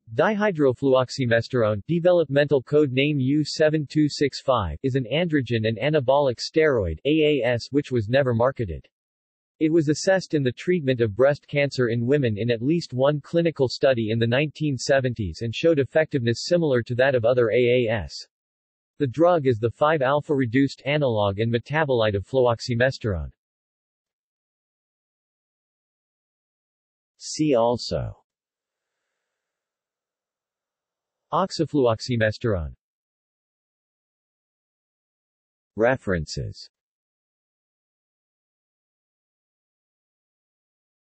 Dihydrofluoxymesterone, developmental code name U7265, is an androgen and anabolic steroid AAS which was never marketed. It was assessed in the treatment of breast cancer in women in at least one clinical study in the 1970s and showed effectiveness similar to that of other AAS. The drug is the 5-alpha-reduced analog and metabolite of fluoxymesterone. See also: oxafluoxymesterone. References